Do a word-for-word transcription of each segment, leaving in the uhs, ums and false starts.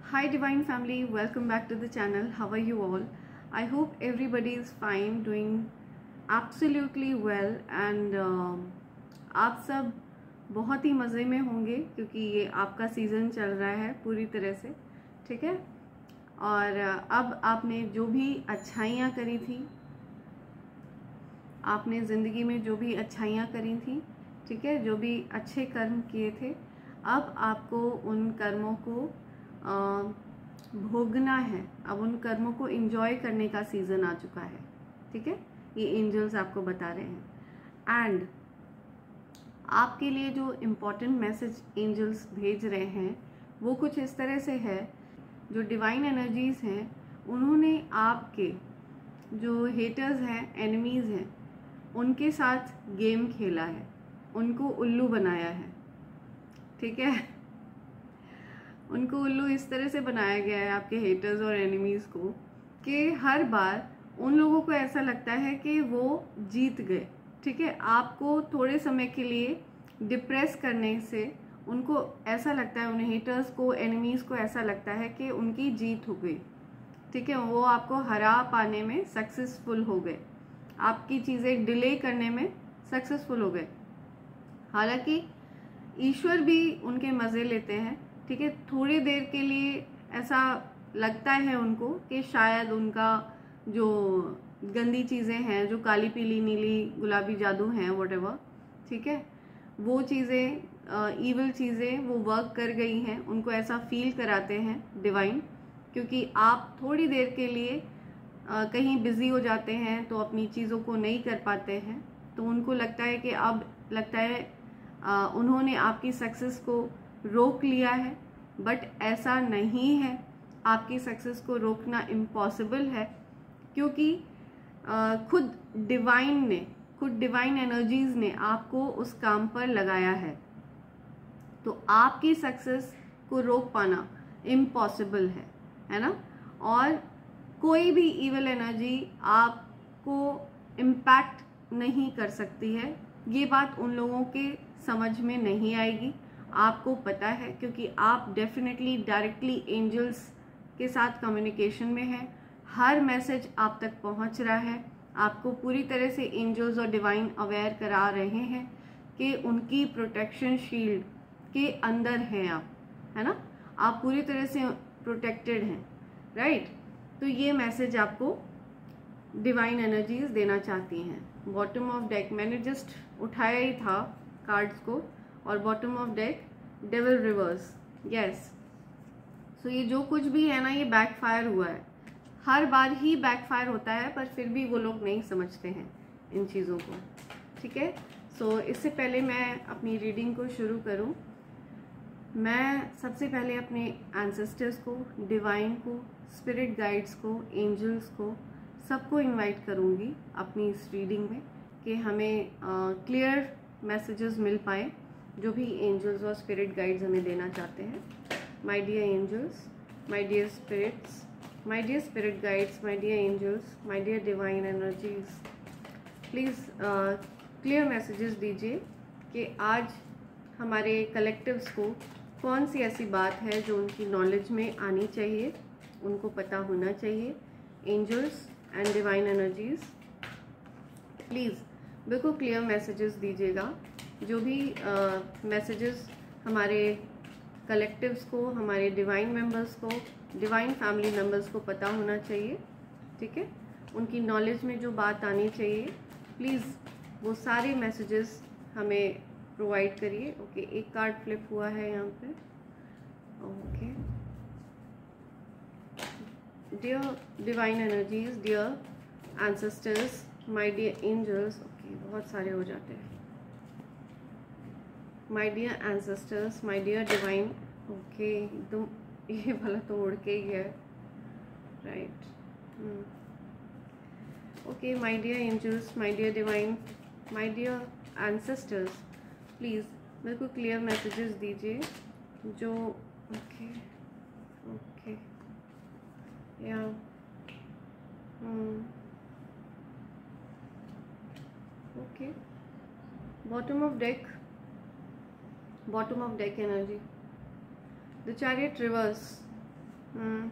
Hi Divine Family, welcome back to the channel. How are you all? I hope everybody is fine, doing absolutely well and uh, आप सब बहुत ही मज़े में होंगे क्योंकि ये आपका सीज़न चल रहा है पूरी तरह से, ठीक है। और अब आपने जो भी अच्छाइयाँ करी थी, आपने ज़िंदगी में जो भी अच्छाइयाँ करी थी, ठीक है, जो भी अच्छे कर्म किए थे, अब आपको उन कर्मों को आ, भोगना है। अब उन कर्मों को एंजॉय करने का सीज़न आ चुका है, ठीक है। ये एंजल्स आपको बता रहे हैं एंड आपके लिए जो इम्पोर्टेंट मैसेज एंजल्स भेज रहे हैं वो कुछ इस तरह से है। जो डिवाइन एनर्जीज हैं उन्होंने आपके जो हेटर्स हैं, एनिमीज़ हैं, उनके साथ गेम खेला है, उनको उल्लू बनाया है, ठीक है। उनको उल्लू इस तरह से बनाया गया है आपके हेटर्स और एनिमीज़ को कि हर बार उन लोगों को ऐसा लगता है कि वो जीत गए, ठीक है। आपको थोड़े समय के लिए डिप्रेस करने से उनको ऐसा लगता है, उन हेटर्स को, एनिमीज़ को ऐसा लगता है कि उनकी जीत हो गई, ठीक है। वो आपको हरा पाने में सक्सेसफुल हो गए, आपकी चीज़ें डिले करने में सक्सेसफुल हो गए। हालांकि ईश्वर भी उनके मज़े लेते हैं, ठीक है। थोड़ी देर के लिए ऐसा लगता है उनको कि शायद उनका जो गंदी चीज़ें हैं, जो काली पीली नीली गुलाबी जादू हैं, व्हाटएवर, ठीक है, वो चीज़ें, ईविल चीज़ें वो वर्क कर गई हैं, उनको ऐसा फील कराते हैं डिवाइन। क्योंकि आप थोड़ी देर के लिए आ, कहीं बिज़ी हो जाते हैं तो अपनी चीज़ों को नहीं कर पाते हैं, तो उनको लगता है कि अब लगता है आ, उन्होंने आपकी सक्सेस को रोक लिया है, बट ऐसा नहीं है। आपकी सक्सेस को रोकना इम्पॉसिबल है क्योंकि आ, खुद डिवाइन ने, खुद डिवाइन एनर्जीज ने आपको उस काम पर लगाया है। तो आपकी सक्सेस को रोक पाना इम्पॉसिबल है, है ना। और कोई भी इविल एनर्जी आपको इम्पैक्ट नहीं कर सकती है। ये बात उन लोगों के समझ में नहीं आएगी, आपको पता है, क्योंकि आप डेफिनेटली डायरेक्टली एंजल्स के साथ कम्युनिकेशन में हैं। हर मैसेज आप तक पहुंच रहा है, आपको पूरी तरह से एंजल्स और डिवाइन अवेयर करा रहे हैं कि उनकी प्रोटेक्शन शील्ड के अंदर हैं आप, है ना। आप पूरी तरह से प्रोटेक्टेड हैं, राइट। तो ये मैसेज आपको डिवाइन एनर्जीज देना चाहती हैं। बॉटम ऑफ डेक मैंने जस्ट उठाया ही था कार्ड्स को, और bottom of deck devil reverse, yes. So ये जो कुछ भी है ना, ये बैकफायर हुआ है। हर बार ही बैकफायर होता है, पर फिर भी वो लोग नहीं समझते हैं इन चीज़ों को, ठीक है। सो so, इससे पहले मैं अपनी रीडिंग को शुरू करूं, मैं सबसे पहले अपने एंसेस्टर्स को, डिवाइन को, स्पिरिट गाइड्स को, एंजल्स को, सबको इनवाइट करूंगी अपनी इस रीडिंग में कि हमें क्लियर मैसेजेस मिल पाए जो भी एंजल्स और स्पिरिट गाइड्स हमें देना चाहते हैं। My dear angels, my dear spirits, my dear spirit guides, my dear angels, my dear divine energies, please clear messages दीजिए कि आज हमारे कलेक्टिव्स को कौन सी ऐसी बात है जो उनकी नॉलेज में आनी चाहिए, उनको पता होना चाहिए। Angels and divine energies, please बिल्कुल क्लियर मैसेजेस दीजिएगा। जो भी मैसेजेस uh, हमारे कलेक्टिव्स को, हमारे डिवाइन मेंबर्स को, डिवाइन फैमिली मेंबर्स को पता होना चाहिए, ठीक है। उनकी नॉलेज में जो बात आनी चाहिए, प्लीज़ वो सारे मैसेजेस हमें प्रोवाइड करिए। ओके, एक कार्ड फ्लिप हुआ है यहाँ पे। Okay, dear divine energies, dear ancestors, my dear angels, okay बहुत सारे हो जाते हैं। My dear ancestors, my dear divine, okay एकदम ये वाला तो उड़ के ही है, right. Okay, my dear angels, my dear divine, my dear ancestors, please मेरे को क्लियर मैसेजेस दीजिए जो, ओके ओके या okay, bottom of deck, bottom of deck energy, the chariot reverse, hmm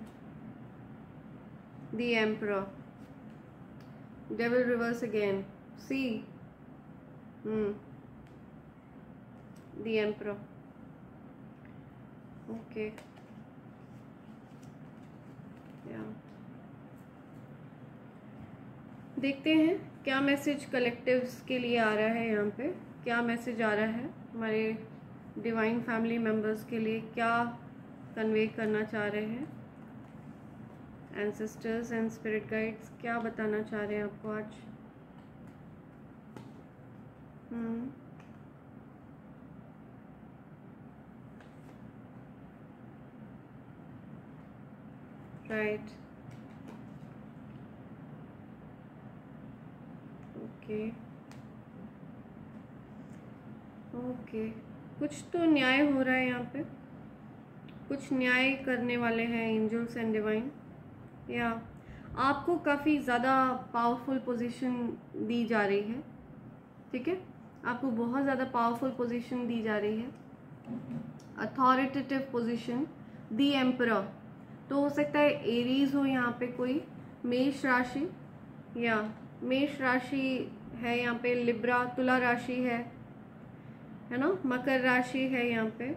the emperor, devil reverse again, see, hmm the emperor, okay, देखते हैं क्या message collectives के लिए आ रहा है। यहाँ पे क्या मैसेज आ रहा है हमारे डिवाइन फैमिली मेंबर्स के लिए, क्या कन्वे करना चाह रहे हैं एंसेस्टर्स एंड स्पिरिट गाइड्स, क्या बताना चाह रहे हैं आपको आज। हम्म राइट, ओके ओके, कुछ तो न्याय हो रहा है यहाँ पे, कुछ न्याय करने वाले हैं एंजल्स एंड डिवाइन, या आपको काफ़ी ज़्यादा पावरफुल पोजीशन दी जा रही है, ठीक है, आपको बहुत ज़्यादा पावरफुल पोजीशन दी जा रही है, अथॉरिटेटिव पोजीशन, दी एम्परर। तो हो सकता है एरीज हो यहाँ पे कोई, मेष राशि, या मेष राशि है यहाँ पे, लिब्रा तुला राशि है है ना, मकर राशि है यहाँ पे,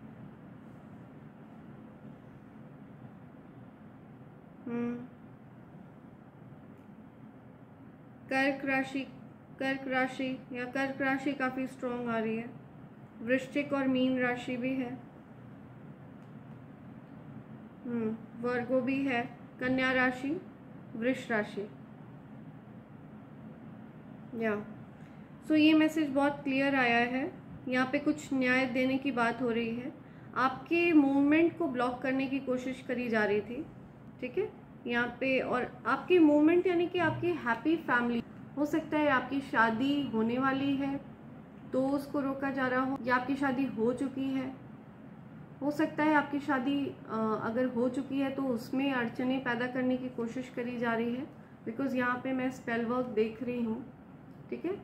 हम्म कर्क राशि, कर्क राशि या कर्क राशि काफी स्ट्रॉन्ग आ रही है, वृश्चिक और मीन राशि भी है, हम्म वर्गो भी है, कन्या राशि, वृष राशि, या सो so ये मैसेज बहुत क्लियर आया है। यहाँ पे कुछ न्याय देने की बात हो रही है, आपके मूवमेंट को ब्लॉक करने की कोशिश करी जा रही थी, ठीक है यहाँ पे, और आपकी मूवमेंट यानी कि आपकी हैप्पी फैमिली, हो सकता है आपकी शादी होने वाली है तो उसको रोका जा रहा हो, या आपकी शादी हो चुकी है, हो सकता है आपकी शादी अगर हो चुकी है तो उसमें अड़चने पैदा करने की कोशिश करी जा रही है, बिकॉज यहाँ पे मैं स्पेल वर्क देख रही हूँ, ठीक है,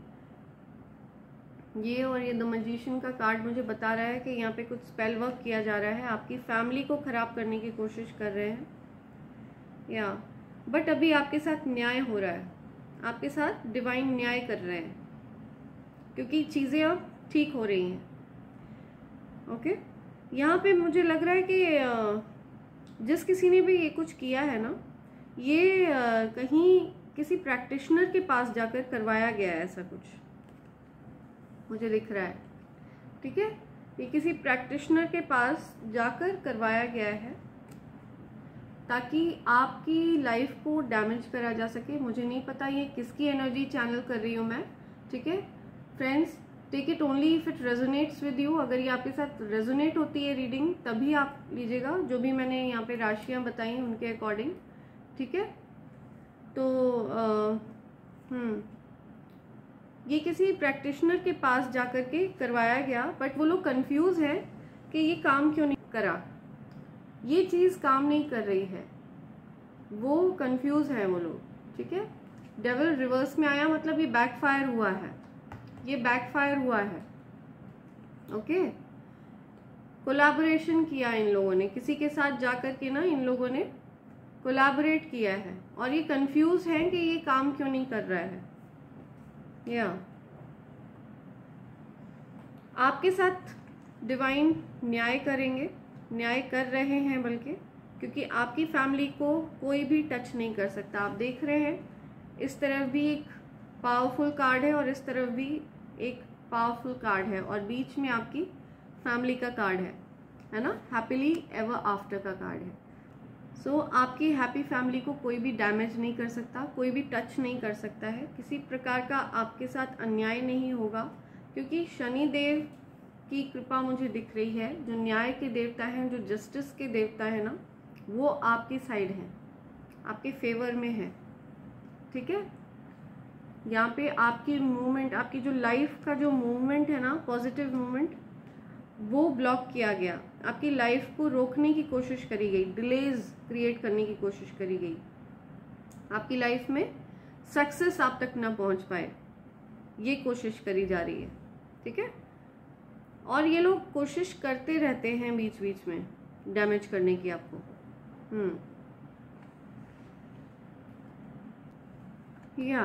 ये और ये द मैजिशियन का कार्ड मुझे बता रहा है कि यहाँ पे कुछ स्पेल वर्क किया जा रहा है, आपकी फैमिली को खराब करने की कोशिश कर रहे हैं, या बट अभी आपके साथ न्याय हो रहा है, आपके साथ डिवाइन न्याय कर रहे हैं, क्योंकि चीज़ें अब ठीक हो रही हैं, ओके। यहाँ पे मुझे लग रहा है कि जिस किसी ने भी ये कुछ किया है ना, ये कहीं किसी प्रैक्टिशनर के पास जाकर करवाया गया है, ऐसा कुछ मुझे दिख रहा है, ठीक है, ये किसी प्रैक्टिशनर के पास जाकर करवाया गया है ताकि आपकी लाइफ को डैमेज करा जा सके। मुझे नहीं पता ये किसकी एनर्जी चैनल कर रही हूँ मैं, ठीक है friends, take it only if it resonates with you. अगर ये आपके साथ रेजोनेट होती है रीडिंग तभी आप लीजिएगा, जो भी मैंने यहाँ पे राशियाँ बताई उनके अकॉर्डिंग, ठीक है। तो आ, हम्म ये किसी प्रैक्टिशनर के पास जाकर के करवाया गया, बट वो लोग कंफ्यूज है कि ये काम क्यों नहीं करा, ये चीज़ काम नहीं कर रही है, वो कंफ्यूज है वो लोग, ठीक है। डेविल रिवर्स में आया मतलब ये बैकफायर हुआ है, ये बैकफायर हुआ है, ओके। कोलैबोरेशन किया इन लोगों ने, किसी के साथ जाकर के ना इन लोगों ने कोलैबोरेट किया है, और ये कंफ्यूज है कि ये काम क्यों नहीं कर रहा है, या आपके साथ डिवाइन न्याय करेंगे, न्याय कर रहे हैं बल्कि, क्योंकि आपकी फैमिली को कोई भी टच नहीं कर सकता। आप देख रहे हैं इस तरफ भी एक पावरफुल कार्ड है और इस तरफ भी एक पावरफुल कार्ड है, और बीच में आपकी फैमिली का कार्ड है है ना, हैप्पीली एवर आफ्टर का कार्ड है। सो so, आपकी हैप्पी फैमिली को कोई भी डैमेज नहीं कर सकता, कोई भी टच नहीं कर सकता है, किसी प्रकार का आपके साथ अन्याय नहीं होगा, क्योंकि शनि देव की कृपा मुझे दिख रही है, जो न्याय के देवता हैं, जो जस्टिस के देवता है ना, वो आपकी साइड हैं, आपके फेवर में है, ठीक है। यहाँ पे आपकी मूवमेंट, आपकी जो लाइफ का जो मूवमेंट है ना, पॉजिटिव मूवमेंट, वो ब्लॉक किया गया, आपकी लाइफ को रोकने की कोशिश करी गई, डिलेज क्रिएट करने की कोशिश करी गई, आपकी लाइफ में सक्सेस आप तक ना पहुंच पाए, ये कोशिश करी जा रही है, ठीक है। और ये लोग कोशिश करते रहते हैं बीच बीच में डैमेज करने की आपको, हम्म या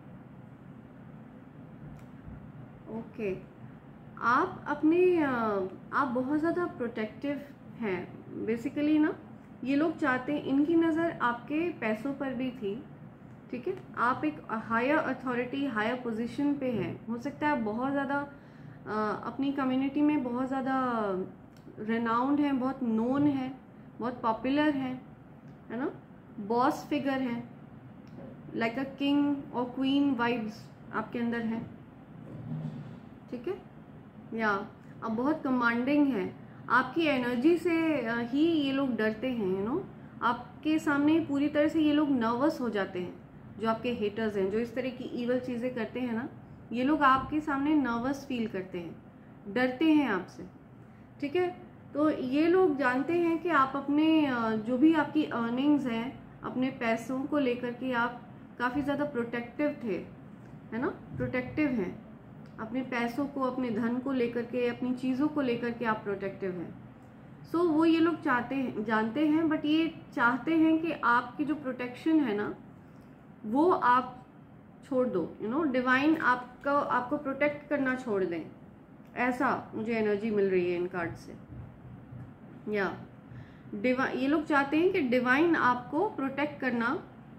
ओके, आप अपने आप बहुत ज़्यादा प्रोटेक्टिव हैं बेसिकली ना। ये लोग चाहते हैं, इनकी नज़र आपके पैसों पर भी थी, ठीक है। आप एक हायर अथॉरिटी, हायर पोजीशन पे हैं। हो सकता है आप बहुत ज़्यादा अपनी कम्युनिटी में बहुत ज़्यादा रेनाउंड हैं, बहुत नोन है, बहुत पॉपुलर हैं, है ना, बॉस फिगर हैं, लाइक अ किंग और क्वीन वाइब्स आपके अंदर हैं, ठीक है। या आप बहुत कमांडिंग हैं, आपकी एनर्जी से ही ये लोग डरते हैं, यू नो। आपके सामने पूरी तरह से ये लोग नर्वस हो जाते हैं, जो आपके हेटर्स हैं, जो इस तरह की ईवल चीज़ें करते हैं ना, ये लोग आपके सामने नर्वस फील करते हैं, डरते हैं आपसे, ठीक है। तो ये लोग जानते हैं कि आप अपने जो भी आपकी अर्निंग्स हैं, अपने पैसों को लेकर के आप काफ़ी ज़्यादा प्रोटेक्टिव थे, है ना, प्रोटेक्टिव हैं अपने पैसों को, अपने धन को लेकर के, अपनी चीज़ों को लेकर के आप प्रोटेक्टिव हैं। सो so, वो ये लोग चाहते हैं, जानते हैं, बट ये चाहते हैं कि आपकी जो प्रोटेक्शन है ना, वो आप छोड़ दो, यू नो, डिवाइन आपका आपको प्रोटेक्ट करना छोड़ दें। ऐसा मुझे एनर्जी मिल रही है इन कार्ड से। या डिवाइन, ये लोग चाहते हैं कि डिवाइन आपको प्रोटेक्ट करना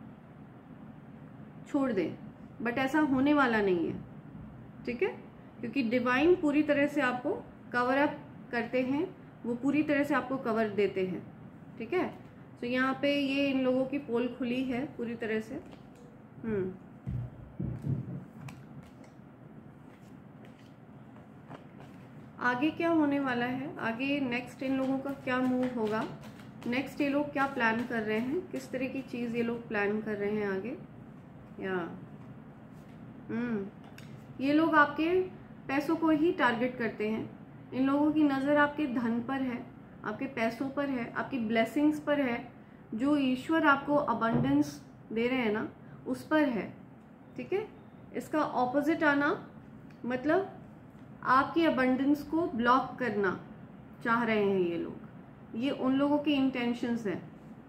छोड़ दें, बट ऐसा होने वाला नहीं है, ठीक है, क्योंकि डिवाइन पूरी तरह से आपको कवर अप करते हैं, वो पूरी तरह से आपको कवर देते हैं, ठीक है। तो यहाँ पे ये इन लोगों की पोल खुली है पूरी तरह से। हम्म आगे क्या होने वाला है, आगे नेक्स्ट इन लोगों का क्या मूव होगा, नेक्स्ट ये लोग क्या प्लान कर रहे हैं, किस तरह की चीज़ ये लोग प्लान कर रहे हैं आगे। या हम्म ये लोग आपके पैसों को ही टारगेट करते हैं। इन लोगों की नज़र आपके धन पर है, आपके पैसों पर है, आपकी ब्लेसिंग्स पर है, जो ईश्वर आपको अबंडेंस दे रहे हैं ना, उस पर है, ठीक है। इसका ऑपोजिट आना मतलब आपकी अबंडेंस को ब्लॉक करना चाह रहे हैं ये लोग। ये उन लोगों की इंटेंशंस हैं,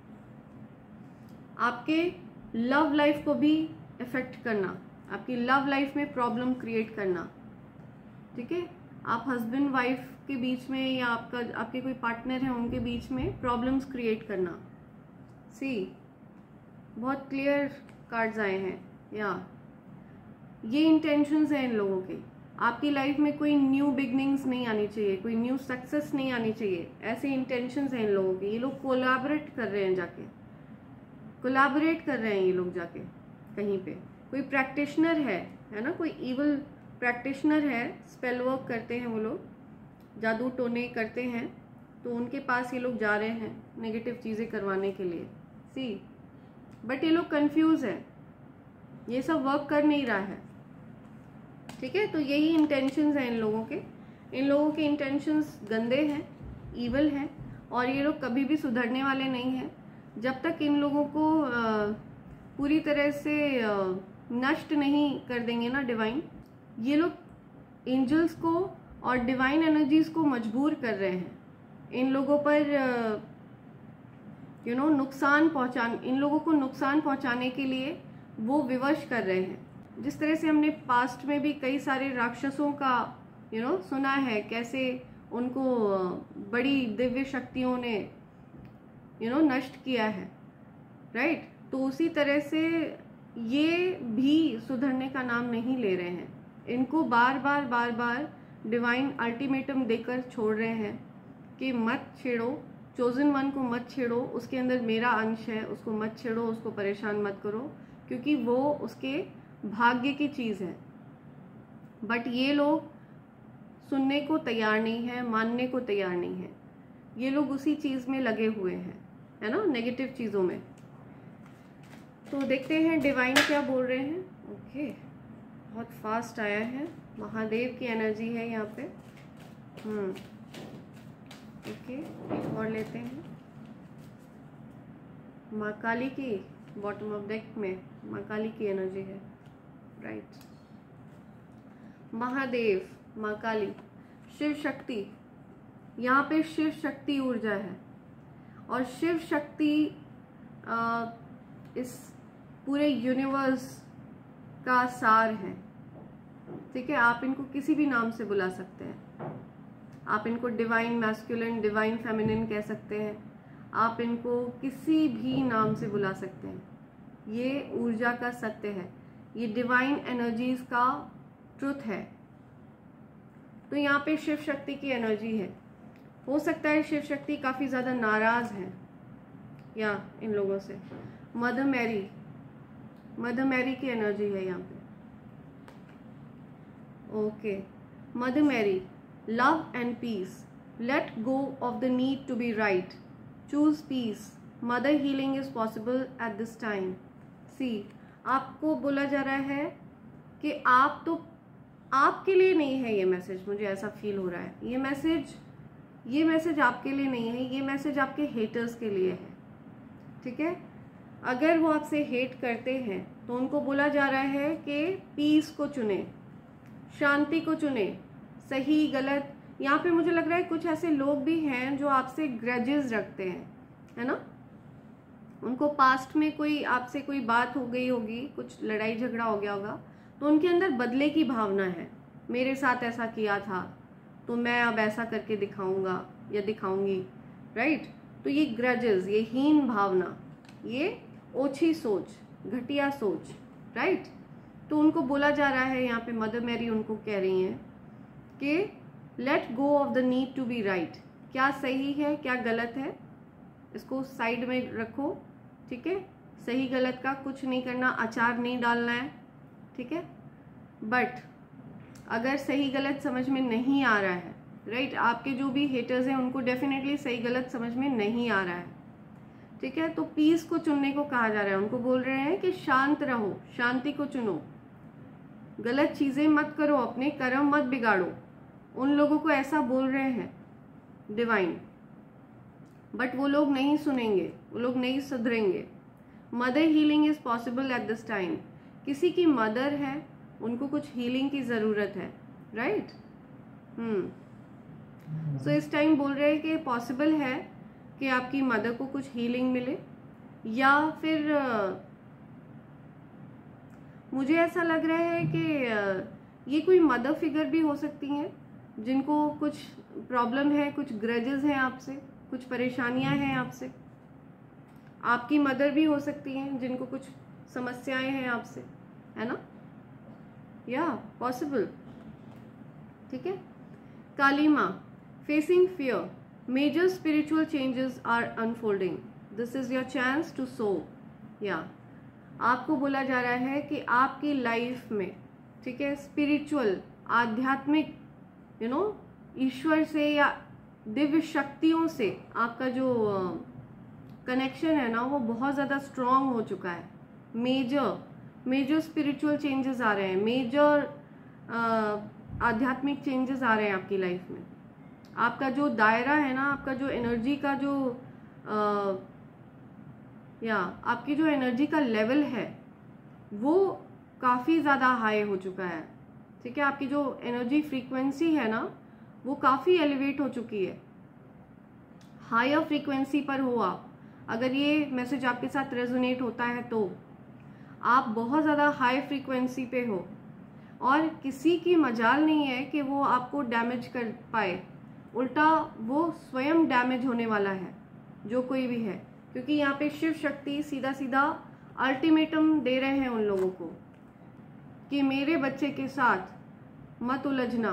आपके लव लाइफ को भी इफेक्ट करना, आपकी लव लाइफ में प्रॉब्लम क्रिएट करना, ठीक है। आप हस्बैंड वाइफ के बीच में या आपका आपके कोई पार्टनर है उनके बीच में प्रॉब्लम्स क्रिएट करना। सी बहुत क्लियर कार्ड्स आए हैं। या ये इंटेंशंस हैं इन लोगों के। आपकी लाइफ में कोई न्यू बिगनिंग्स नहीं आनी चाहिए, कोई न्यू सक्सेस नहीं आनी चाहिए, ऐसे इंटेंशंस हैं इन लोगों के। ये लोग कोलैबोरेट कर रहे हैं, जाके कोलैबोरेट कर रहे हैं ये लोग जाके कहीं पे। कोई प्रैक्टिशनर है है ना, कोई इवल प्रैक्टिशनर है, स्पेल वर्क करते हैं वो लोग, जादू टोने करते हैं, तो उनके पास ये लोग जा रहे हैं नेगेटिव चीज़ें करवाने के लिए। सी बट ये लोग कंफ्यूज है, ये सब वर्क कर नहीं रहा है, ठीक है। तो यही इंटेंशंस हैं इन लोगों के। इन लोगों के इंटेंशंस गंदे हैं, ईवल हैं, और ये लोग कभी भी सुधरने वाले नहीं हैं जब तक इन लोगों को पूरी तरह से नष्ट नहीं कर देंगे ना डिवाइन। ये लोग एंजल्स को और डिवाइन एनर्जीज को मजबूर कर रहे हैं इन लोगों पर, यू नो, नुकसान पहुंचाने, इन लोगों को नुकसान पहुंचाने के लिए वो विवश कर रहे हैं। जिस तरह से हमने पास्ट में भी कई सारे राक्षसों का, यू नो, सुना है, कैसे उनको बड़ी दिव्य शक्तियों ने, यू नो, नष्ट किया है, राइट। तो उसी तरह से ये भी सुधरने का नाम नहीं ले रहे हैं। इनको बार बार बार बार डिवाइन अल्टीमेटम देकर छोड़ रहे हैं कि मत छेड़ो, चोजन वन को मत छेड़ो, उसके अंदर मेरा अंश है, उसको मत छेड़ो, उसको परेशान मत करो, क्योंकि वो उसके भाग्य की चीज़ है। बट ये लोग सुनने को तैयार नहीं है, मानने को तैयार नहीं है। ये लोग उसी चीज़ में लगे हुए हैं, है ना, नेगेटिव चीज़ों में। तो देखते हैं डिवाइन क्या बोल रहे हैं। ओके, बहुत फास्ट आया है, महादेव की एनर्जी है यहाँ पे। हम्म ओके, एक और लेते हैं। माँ काली की बॉटम ऑफ डेक में माँ काली की एनर्जी है, राइट। महादेव, माँ काली, शिव शक्ति, यहाँ पे शिव शक्ति ऊर्जा है। और शिव शक्ति इस पूरे यूनिवर्स का सार है, ठीक है। आप इनको किसी भी नाम से बुला सकते हैं। आप इनको डिवाइन मैस्कुलिन, डिवाइन फेमिनिन कह सकते हैं, आप इनको किसी भी नाम से बुला सकते हैं। ये ऊर्जा का सत्य है, ये डिवाइन एनर्जीज का ट्रुथ है। तो यहाँ पे शिव शक्ति की एनर्जी है। हो सकता है शिव शक्ति काफ़ी ज़्यादा नाराज़ है या इन लोगों से। मदर मैरी, मदर मैरी की एनर्जी है यहाँ पे। Okay, Mother Mary, love and peace, let go of the need to be right, choose peace, mother healing is possible at this time. See, आपको बोला जा रहा है कि आप तो आपके लिए नहीं है ये मैसेज, मुझे ऐसा फील हो रहा है। ये मैसेज ये मैसेज आपके लिए नहीं है, ये मैसेज आपके हेटर्स के लिए है, ठीक है। अगर वो आपसे हेट करते हैं तो उनको बोला जा रहा है कि पीस को चुने, शांति को चुने, सही गलत। यहाँ पे मुझे लग रहा है कुछ ऐसे लोग भी हैं जो आपसे ग्रजेस रखते हैं, है ना। उनको पास्ट में कोई आपसे कोई बात हो गई होगी, कुछ लड़ाई झगड़ा हो गया होगा, तो उनके अंदर बदले की भावना है। मेरे साथ ऐसा किया था तो मैं अब ऐसा करके दिखाऊंगा या दिखाऊंगी, राइट। तो ये ग्रजेस, ये हीन भावना, ये ओछी सोच, घटिया सोच, राइट। तो उनको बोला जा रहा है यहाँ पे, मदर मैरी उनको कह रही हैं कि let go of the need to be right. क्या सही है क्या गलत है इसको साइड में रखो, ठीक है। सही गलत का कुछ नहीं करना, अचार नहीं डालना है, ठीक है। बट अगर सही गलत समझ में नहीं आ रहा है, राइट, आपके जो भी हेटर्स हैं उनको डेफिनेटली सही गलत समझ में नहीं आ रहा है, ठीक है। तो पीस को चुनने को कहा जा रहा है। उनको बोल रहे हैं कि शांत रहो, शांति को चुनो, गलत चीजें मत करो, अपने कर्म मत बिगाड़ो। उन लोगों को ऐसा बोल रहे हैं डिवाइन, बट वो लोग नहीं सुनेंगे, वो लोग नहीं सुधरेंगे। Mother healing is possible at this time. किसी की मदर है, उनको कुछ हीलिंग की ज़रूरत है, राइट। हम्म सो इस टाइम बोल रहे हैं कि पॉसिबल है कि आपकी मदर को कुछ हीलिंग मिले, या फिर uh, मुझे ऐसा लग रहा है कि uh, ये कोई मदर फिगर भी हो सकती हैं जिनको कुछ प्रॉब्लम है, कुछ ग्रजेस हैं आपसे, कुछ परेशानियां हैं आपसे। आपकी मदर भी हो सकती हैं जिनको कुछ समस्याएं हैं आपसे, है ना, या पॉसिबल, ठीक है। काली माँ, facing fear, major spiritual changes are unfolding, this is your chance to sow. या आपको बोला जा रहा है कि आपकी लाइफ में, ठीक है, स्पिरिचुअल, आध्यात्मिक, यू नो, ईश्वर से या दिव्य शक्तियों से आपका जो कनेक्शन है ना, वो बहुत ज़्यादा स्ट्रॉन्ग हो चुका है। मेजर मेजर स्पिरिचुअल चेंजेस आ रहे हैं, मेजर आध्यात्मिक चेंजेस आ रहे हैं आपकी लाइफ में। आपका जो दायरा है ना, आपका जो एनर्जी का जो आ, या आपकी जो एनर्जी का लेवल है वो काफ़ी ज़्यादा हाई हो चुका है, ठीक है। आपकी जो एनर्जी फ्रीक्वेंसी है ना वो काफ़ी एलिवेट हो चुकी है। हायर फ्रीक्वेंसी पर हो आप, अगर ये मैसेज आपके साथ रेजोनेट होता है तो आप बहुत ज़्यादा हाई फ्रीक्वेंसी पे हो, और किसी की मजाल नहीं है कि वो आपको डैमेज कर पाए, उल्टा वो स्वयं डैमेज होने वाला है, जो कोई भी है। क्योंकि यहाँ पे शिव शक्ति सीधा सीधा अल्टीमेटम दे रहे हैं उन लोगों को कि मेरे बच्चे के साथ मत उलझना,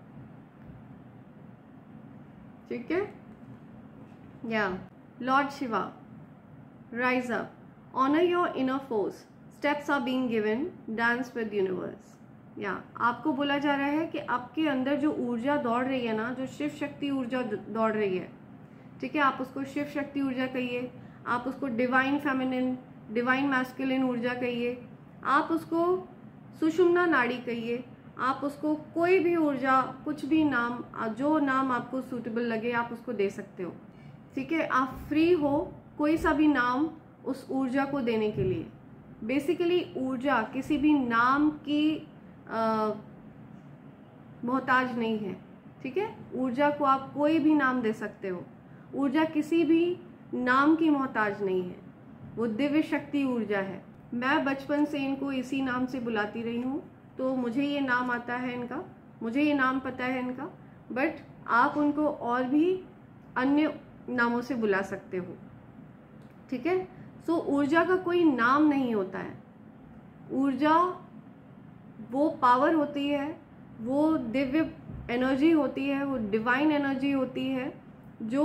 ठीक है। या Lord Shiva, rise up, honour your inner force, steps are being given, dance with universe. या आपको बोला जा रहा है कि आपके अंदर जो ऊर्जा दौड़ रही है ना, जो शिव शक्ति ऊर्जा दौड़ रही है, ठीक है, आप उसको शिव शक्ति ऊर्जा कहिए, आप उसको डिवाइन फेमिनिन, डिवाइन मैस्कुलिन ऊर्जा कहिए, आप उसको सुषुम्ना नाड़ी कहिए, आप उसको कोई भी ऊर्जा, कुछ भी नाम, जो नाम आपको सूटेबल लगे आप उसको दे सकते हो, ठीक है। आप फ्री हो कोई सा भी नाम उस ऊर्जा को देने के लिए। बेसिकली ऊर्जा किसी भी नाम की मोहताज नहीं है, ठीक है। ऊर्जा को आप कोई भी नाम दे सकते हो। ऊर्जा किसी भी नाम की मोहताज नहीं है, वो दिव्य शक्ति ऊर्जा है। मैं बचपन से इनको इसी नाम से बुलाती रही हूँ, तो मुझे ये नाम आता है इनका, मुझे ये नाम पता है इनका, बट आप उनको और भी अन्य नामों से बुला सकते हो, ठीक है। सो ऊर्जा का कोई नाम नहीं होता है। ऊर्जा वो पावर होती है, वो दिव्य एनर्जी होती है, वो डिवाइन एनर्जी होती है जो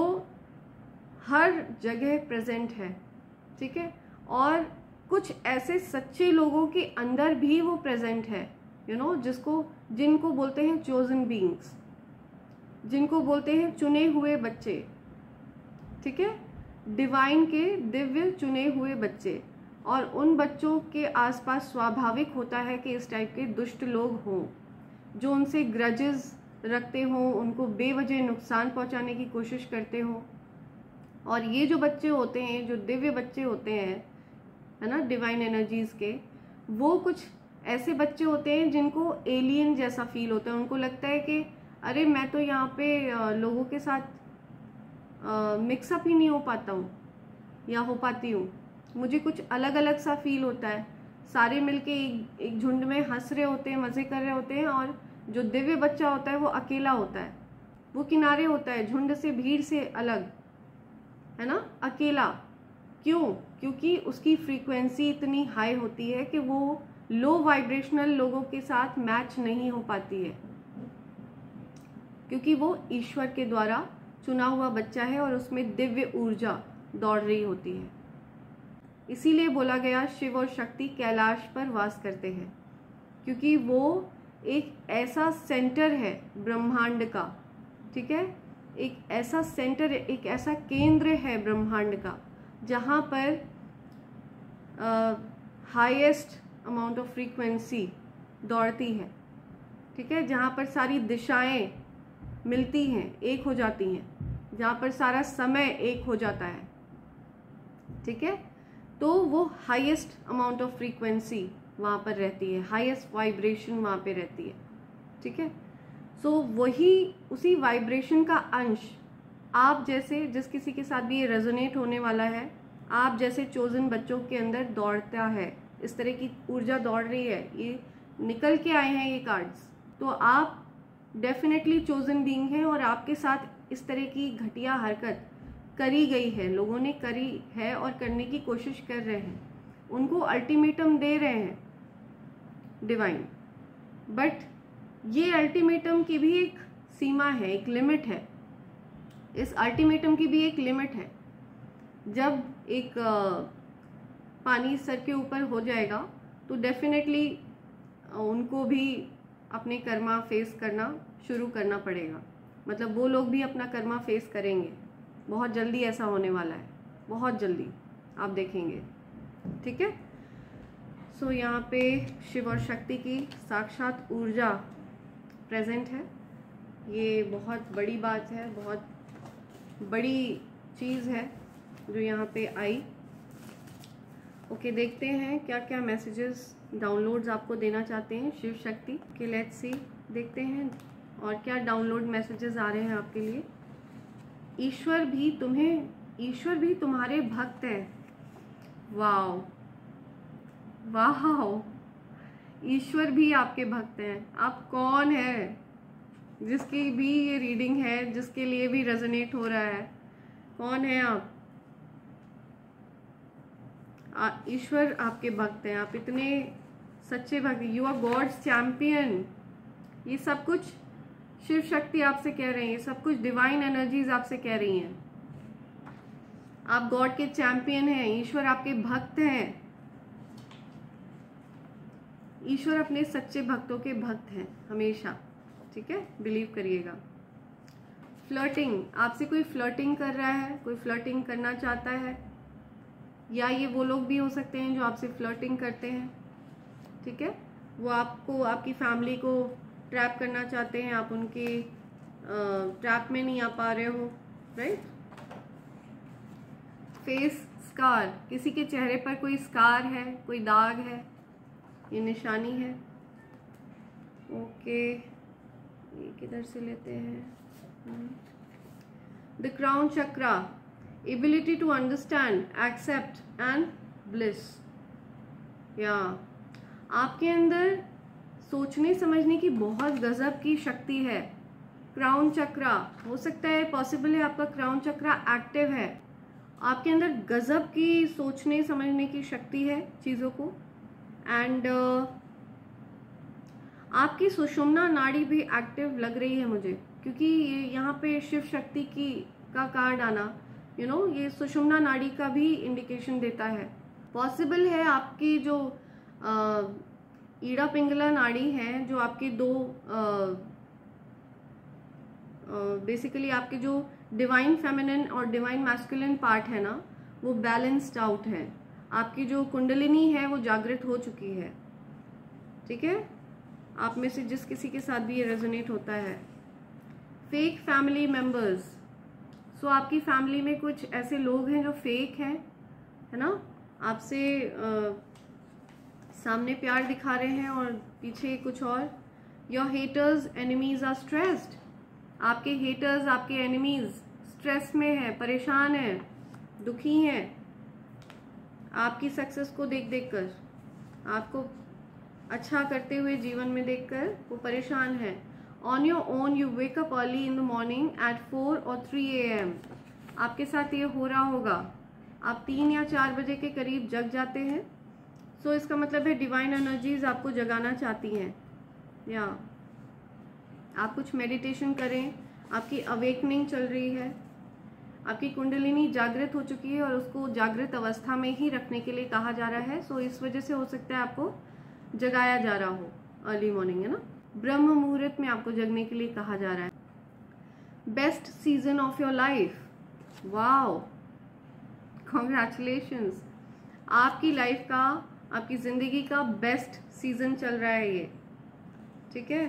हर जगह प्रेजेंट है, ठीक है। और कुछ ऐसे सच्चे लोगों के अंदर भी वो प्रेजेंट है, यू नो, जिसको जिनको बोलते हैं चोजन बीइंग्स, जिनको बोलते हैं चुने हुए बच्चे, ठीक है, डिवाइन के दिव्य चुने हुए बच्चे। और उन बच्चों के आसपास स्वाभाविक होता है कि इस टाइप के दुष्ट लोग हों, जो उनसे ग्रजेस रखते हों, उनको बेवजह नुकसान पहुंचाने की कोशिश करते हों। और ये जो बच्चे होते हैं, जो दिव्य बच्चे होते हैं, है ना, डिवाइन एनर्जीज के, वो कुछ ऐसे बच्चे होते हैं जिनको एलियन जैसा फील होता है। उनको लगता है कि अरे मैं तो यहाँ पे लोगों के साथ मिक्सअप ही नहीं हो पाता हूँ या हो पाती हूँ, मुझे कुछ अलग अलग सा फील होता है। सारे मिलके एक एक झुंड में हंस रहे होते हैं, मज़े कर रहे होते हैं, और जो दिव्य बच्चा होता है वो अकेला होता है, वो किनारे होता है, झुंड से, भीड़ से अलग, है ना, अकेला। क्यों? क्योंकि उसकी फ्रीक्वेंसी इतनी हाई होती है कि वो लो वाइब्रेशनल लोगों के साथ मैच नहीं हो पाती है, क्योंकि वो ईश्वर के द्वारा चुना हुआ बच्चा है और उसमें दिव्य ऊर्जा दौड़ रही होती है। इसीलिए बोला गया शिव और शक्ति कैलाश पर वास करते हैं, क्योंकि वो एक ऐसा सेंटर है ब्रह्मांड का, ठीक है, एक ऐसा सेंटर, एक ऐसा केंद्र है ब्रह्मांड का जहाँ पर हाईएस्ट अमाउंट ऑफ फ्रीक्वेंसी दौड़ती है, ठीक है, जहाँ पर सारी दिशाएं मिलती हैं, एक हो जाती हैं, जहाँ पर सारा समय एक हो जाता है, ठीक है। तो वो हाईएस्ट अमाउंट ऑफ फ्रीक्वेंसी वहाँ पर रहती है, हाईएस्ट वाइब्रेशन वहाँ पे रहती है, ठीक है। सो वही, उसी वाइब्रेशन का अंश आप जैसे, जिस किसी के साथ भी ये रेजोनेट होने वाला है, आप जैसे चोजन बच्चों के अंदर दौड़ता है, इस तरह की ऊर्जा दौड़ रही है, ये निकल के आए हैं ये कार्ड्स, तो आप डेफिनेटली चोजन बीइंग हैं। और आपके साथ इस तरह की घटिया हरकत करी गई है, लोगों ने करी है और करने की कोशिश कर रहे हैं, उनको अल्टीमेटम दे रहे हैं डिवाइन, बट ये अल्टीमेटम की भी एक सीमा है, एक लिमिट है। इस अल्टीमेटम की भी एक लिमिट है। जब एक पानी सर के ऊपर हो जाएगा तो डेफिनेटली उनको भी अपने कर्मा फेस करना शुरू करना पड़ेगा, मतलब वो लोग भी अपना कर्मा फेस करेंगे। बहुत जल्दी ऐसा होने वाला है, बहुत जल्दी आप देखेंगे, ठीक है। सो यहाँ पे शिव और शक्ति की साक्षात ऊर्जा प्रेजेंट है। ये बहुत बड़ी बात है, बहुत बड़ी चीज़ है जो यहाँ पे आई। ओके, देखते हैं क्या क्या मैसेजेस, डाउनलोड्स आपको देना चाहते हैं शिव शक्ति के। लेट्स सी, देखते हैं और क्या डाउनलोड मैसेजेस आ रहे हैं आपके लिए। ईश्वर भी तुम्हें, ईश्वर भी तुम्हारे भक्त हैं। वाओ वाओ, ईश्वर भी आपके भक्त हैं। आप कौन है जिसकी भी ये रीडिंग है, जिसके लिए भी रेजोनेट हो रहा है? कौन है आप? ईश्वर आपके भक्त हैं, आप इतने सच्चे भक्त, यू आर गॉड्स चैंपियन। ये सब कुछ शिव शक्ति आपसे कह रहे हैं, ये सब कुछ डिवाइन एनर्जीज आपसे कह रही हैं। आप गॉड के चैंपियन हैं, ईश्वर आपके भक्त हैं। ईश्वर अपने सच्चे भक्तों के भक्त हैं हमेशा, ठीक है, बिलीव करिएगा। फ्लर्टिंग, आपसे कोई फ्लर्टिंग कर रहा है, कोई फ्लर्टिंग करना चाहता है, या ये वो लोग भी हो सकते हैं जो आपसे फ्लर्टिंग करते हैं, ठीक है। वो आपको, आपकी फैमिली को ट्रैप करना चाहते हैं, आप उनके ट्रैप में नहीं आ पा रहे हो, राइट। फेस स्कार, किसी के चेहरे पर कोई स्कार है, कोई दाग है, ये निशानी है। ओके, ये किधर से लेते हैं? The crown chakra, ability to understand, accept and bliss. या आपके अंदर सोचने समझने की बहुत गजब की शक्ति है। क्राउन चक्रा, हो सकता है पॉसिबल है आपका क्राउन चक्रा एक्टिव है। आपके अंदर गजब की सोचने समझने की शक्ति है चीज़ों को। एंड uh, आपकी सुषुम्ना नाड़ी भी एक्टिव लग रही है मुझे, क्योंकि ये यहाँ पे शिव शक्ति की का कार्ड आना, यू नो, ये सुषुम्ना नाड़ी का भी इंडिकेशन देता है। पॉसिबल है आपकी जो uh, ईड़ा पिंगला नाड़ी है, जो आपके दो बेसिकली uh, uh, आपके जो डिवाइन फेमिनिन और डिवाइन मैस्कुलिन पार्ट है ना, वो बैलेंस्ड आउट है। आपकी जो कुंडलिनी है वो जागृत हो चुकी है। ठीक है, आप में से जिस किसी के साथ भी ये रेजोनेट होता है। फेक फैमिली मेंबर्स, सो आपकी फैमिली में कुछ ऐसे लोग हैं जो फेक हैं, है ना, आपसे uh, सामने प्यार दिखा रहे हैं और पीछे कुछ और। Your haters enemies are stressed, आपके हेटर्स, आपके एनिमीज स्ट्रेस में है, परेशान है, दुखी हैं आपकी सक्सेस को देख देख कर, आपको अच्छा करते हुए जीवन में देखकर वो परेशान है। On your own you wake up early in the morning at four or three A M, आपके साथ ये हो रहा होगा, आप तीन या चार बजे के करीब जग जाते हैं। सो so, इसका मतलब है डिवाइन एनर्जीज आपको जगाना चाहती हैं, या आप कुछ मेडिटेशन करें, आपकी अवेकनिंग चल रही है, आपकी कुंडलिनी जागृत हो चुकी है और उसको जागृत अवस्था में ही रखने के लिए कहा जा रहा है। सो so, इस वजह से हो सकता है आपको जगाया जा रहा हो अर्ली मॉर्निंग, है ना, ब्रह्म मुहूर्त में आपको जगने के लिए कहा जा रहा है। Best season of your life, wow, congratulations, आपकी लाइफ का, आपकी जिंदगी का बेस्ट सीजन चल रहा है ये। ठीक है,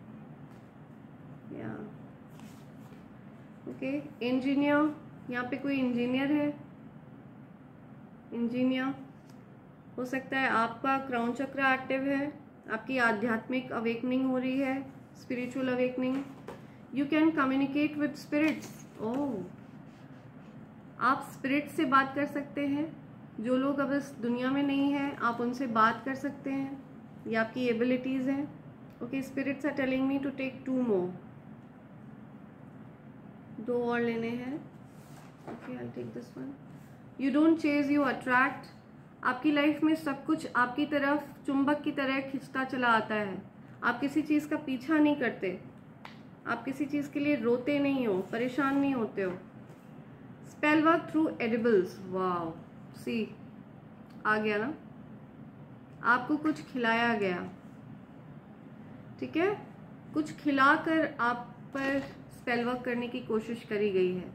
या ओके। इंजीनियर, यहाँ पे कोई इंजीनियर है, इंजीनियर हो सकता है आपका क्राउन चक्र एक्टिव है, आपकी आध्यात्मिक अवेकनिंग हो रही है, spiritual awakening. You can communicate with spirits, oh, आप स्पिरिट से बात कर सकते हैं। जो लोग अब इस दुनिया में नहीं हैं, आप उनसे बात कर सकते हैं, ये आपकी एबिलिटीज़ हैं। Okay, spirits are telling me to take two more, दो और लेने हैं। Okay, I take this one. You don't chase, you attract, आपकी लाइफ में सब कुछ आपकी तरफ चुंबक की तरह खिंचता चला आता है। आप किसी चीज़ का पीछा नहीं करते, आप किसी चीज़ के लिए रोते नहीं हो, परेशान नहीं होते हो। Spell work through edibles, wow, सी आ गया ना, आपको कुछ खिलाया गया। ठीक है, कुछ खिलाकर आप पर स्पेल वर्क करने की कोशिश करी गई है।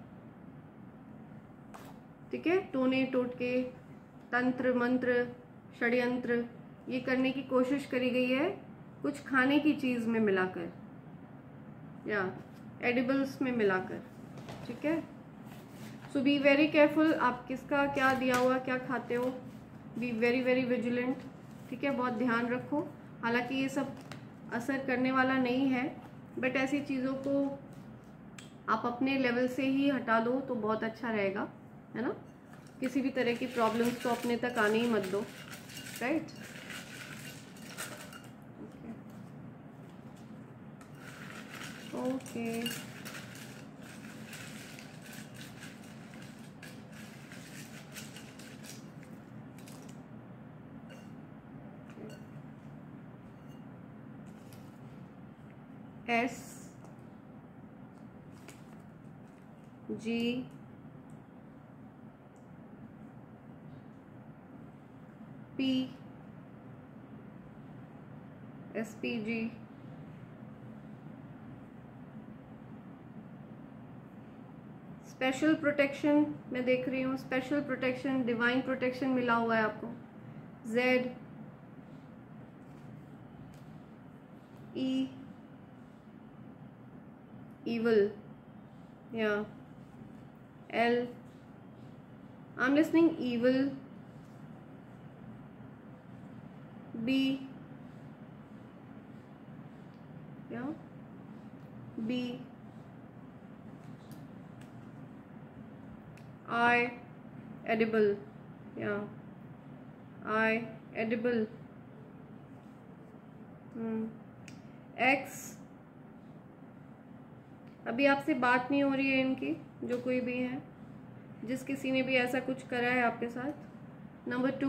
ठीक है, टोने टोटके, तंत्र मंत्र, षड्यंत्र, ये करने की कोशिश करी गई है कुछ खाने की चीज़ में मिलाकर या एडिबल्स में मिलाकर। ठीक है, सो बी वेरी केयरफुल, आप किसका क्या दिया हुआ क्या खाते हो, बी वेरी वेरी विजिलेंट। ठीक है, बहुत ध्यान रखो। हालांकि ये सब असर करने वाला नहीं है, बट ऐसी चीज़ों को आप अपने लेवल से ही हटा दो तो बहुत अच्छा रहेगा, है ना। किसी भी तरह की प्रॉब्लम्स तो अपने तक आने ही मत दो, right. Okay, S G P S P G special protection मैं देख रही हूँ, स्पेशल प्रोटेक्शन, डिवाइन प्रोटेक्शन मिला हुआ है आपको। Z E evil, yeah, L, I'm listening evil, B, yeah, B, I edible, yeah, I edible. hmm. X, अभी आपसे बात नहीं हो रही है इनकी, जो कोई भी है, जिस किसी ने भी ऐसा कुछ करा है आपके साथ। Number two,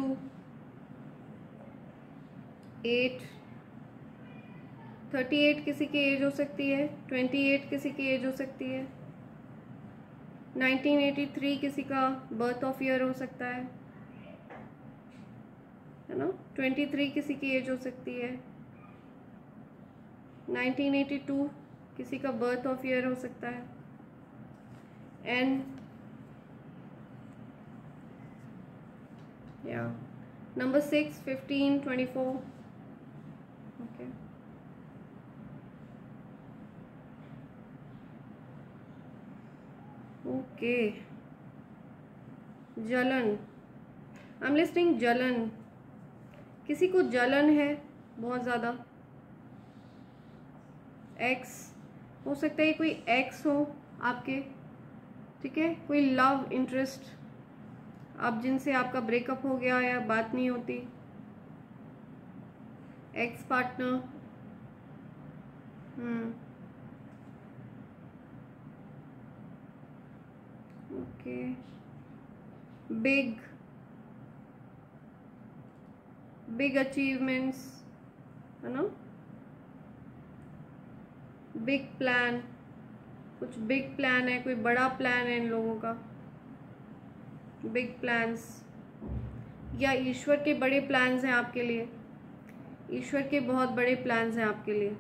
eight, thirty eight किसी की एज हो सकती है, ट्वेंटी एट किसी की एज हो सकती है, नाइनटीन एटी थ्री किसी का बर्थ ऑफ ईयर हो सकता है है ना, ट्वेंटी थ्री किसी की एज हो सकती है, नाइनटीन एटी टू किसी का बर्थ ऑफ ईयर हो सकता है, एन, या number six, fifteen, twenty four, okay. Okay, जलन, आई एम लिस्टिंग जलन, किसी को जलन है बहुत ज़्यादा। एक्स, हो सकता है कोई एक्स हो आपके, ठीक है, कोई लव इंटरेस्ट, अब जिनसे आपका ब्रेकअप हो गया या बात नहीं होती, ex partner. Hmm okay, big, big achievements, है ना, बिग प्लान, कुछ बिग प्लान है, कोई बड़ा प्लान है इन लोगों का, बिग प्लान्स, या ईश्वर के बड़े प्लान्स हैं आपके लिए, ईश्वर के बहुत बड़े प्लान्स हैं आपके लिए।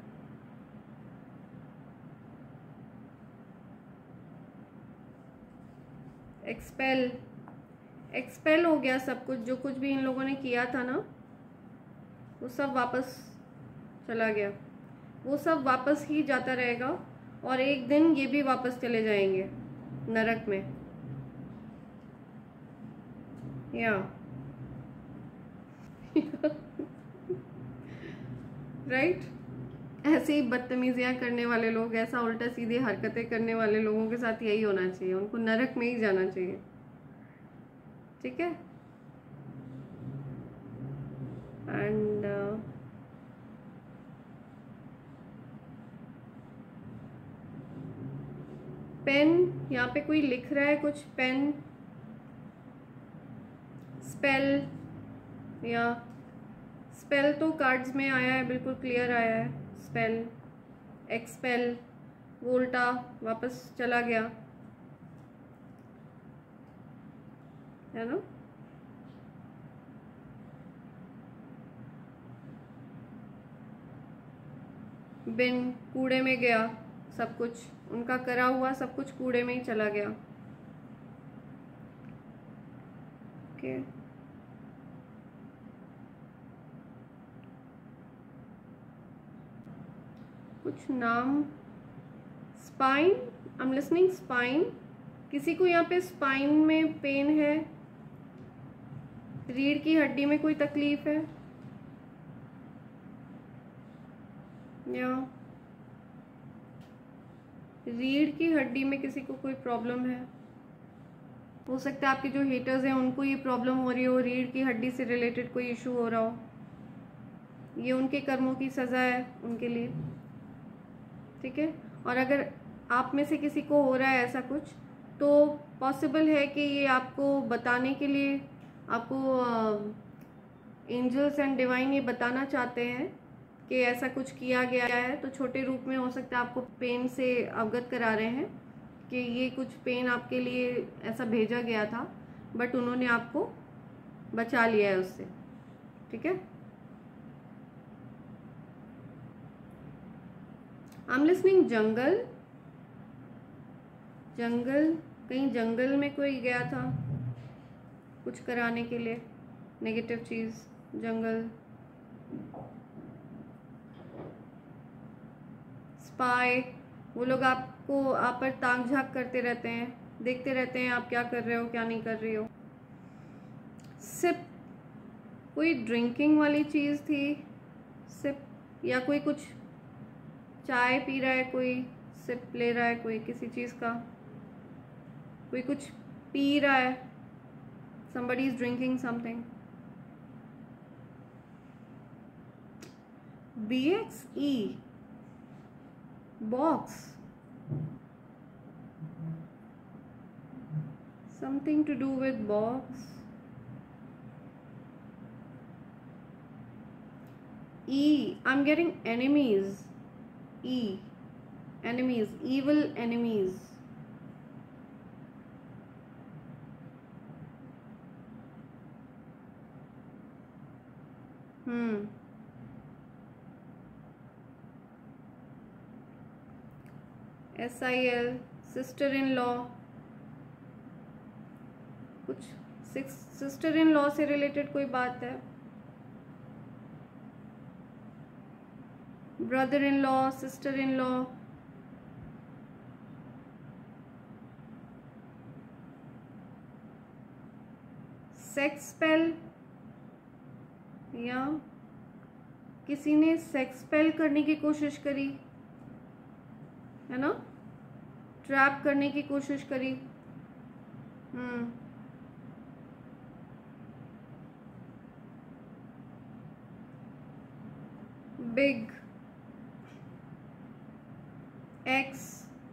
एक्सपेल, एक्सपेल हो गया सब कुछ, जो कुछ भी इन लोगों ने किया था ना वो सब वापस चला गया, वो सब वापस ही जाता रहेगा, और एक दिन ये भी वापस चले जाएंगे नरक में, या राइट right? ऐसे ही बदतमीजियाँ करने वाले लोग, ऐसा उल्टा सीधे हरकतें करने वाले लोगों के साथ यही होना चाहिए, उनको नरक में ही जाना चाहिए, ठीक है। एंड uh, पेन, यहाँ पे कोई लिख रहा है कुछ, पेन, स्पेल, या स्पेल तो कार्ड्स में आया है, बिल्कुल क्लियर आया है, स्पेल, एक्सपेल, वो उल्टा वापस चला गया, है ना। बिन, कूड़े में गया सब कुछ, उनका करा हुआ सब कुछ कूड़े में ही चला गया, ओके। कुछ नाम, spine, I am listening spine, किसी को यहाँ पे स्पाइन में पेन है, रीढ़ की हड्डी में कोई तकलीफ है, या रीढ़ की हड्डी में किसी को कोई प्रॉब्लम है, हो सकता है आपके जो हेटर्स हैं उनको ये प्रॉब्लम हो रही हो, रीढ़ की हड्डी से रिलेटेड कोई इशू हो रहा हो, ये उनके कर्मों की सज़ा है उनके लिए, ठीक है। और अगर आप में से किसी को हो रहा है ऐसा कुछ, तो पॉसिबल है कि ये आपको बताने के लिए, आपको एंजल्स एंड डिवाइन ये बताना चाहते हैं कि ऐसा कुछ किया गया है, तो छोटे रूप में हो सकता है आपको पेन से अवगत करा रहे हैं कि ये कुछ पेन आपके लिए ऐसा भेजा गया था, बट उन्होंने आपको बचा लिया है उससे, ठीक है। आई एम लिसनिंग जंगल, जंगल, कहीं जंगल में कोई गया था कुछ कराने के लिए, नेगेटिव चीज़, जंगल, स्पाई, वो लोग आपको आप पर ताक झांक करते रहते हैं, देखते रहते हैं आप क्या कर रहे हो क्या नहीं कर रही हो। सिप, कोई ड्रिंकिंग वाली चीज़ थी, सिप, या कोई कुछ चाय पी रहा है, कोई सिप ले रहा है कोई किसी चीज़ का, कोई कुछ पी रहा है, somebody is drinking something. B X E, box, something to do with box. E, I'm getting enemies. E, enemies, evil enemies. Hmm. S I L, sister in law, कुछ सिस्टर इन लॉ से related कोई बात है. Brother in law, sister in law, sex spell, या किसी ने sex spell करने की कोशिश करी है ना, ट्रैप करने की कोशिश करी. Hmm big, ex,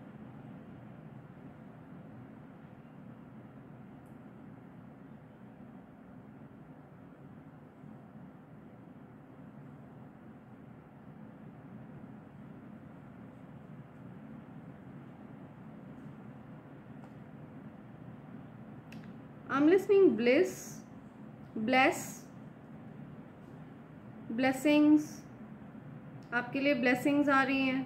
I'm listening bliss, bless, blessings. आपके लिए blessings आ रही हैं,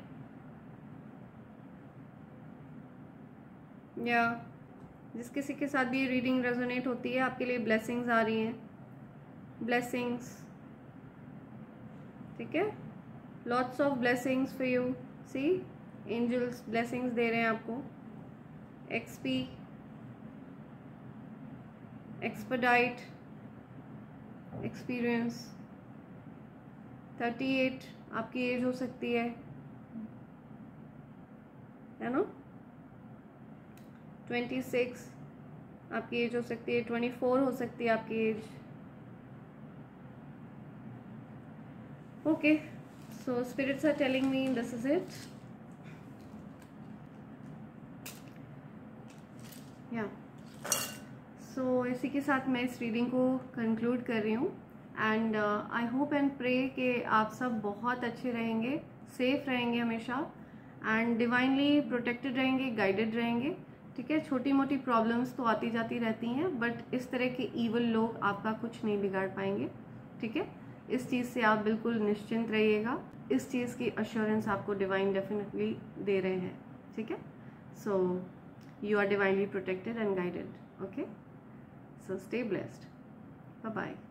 या जिस किसी के साथ भी ये रीडिंग रेजोनेट होती है आपके लिए blessings आ रही हैं. blessings, ठीक है, lots of blessings for you. see, angels blessings दे रहे हैं आपको. X P, expedite, experience. Thirty eight आपकी एज हो सकती है है ना. ट्वेंटी सिक्स आपकी एज हो सकती है. ट्वेंटी फोर हो सकती है आपकी age. Okay, so spirits are telling me this is it. या सो इसी के साथ मैं इस रीडिंग को कंक्लूड कर रही हूँ. And I hope and pray कि आप सब बहुत अच्छे रहेंगे, सेफ रहेंगे हमेशा, एंड डिवाइनली प्रोटेक्टेड रहेंगे, गाइडेड रहेंगे. ठीक है, छोटी मोटी प्रॉब्लम्स तो आती जाती रहती हैं, बट इस तरह के ईवल लोग आपका कुछ नहीं बिगाड़ पाएंगे. ठीक है, इस चीज़ से आप बिल्कुल निश्चिंत रहिएगा. इस चीज़ की अश्योरेंस आपको डिवाइन डेफिनेटली दे रहे हैं. ठीक है, so you are divinely protected and guided. Okay, so stay blessed. Bye bye.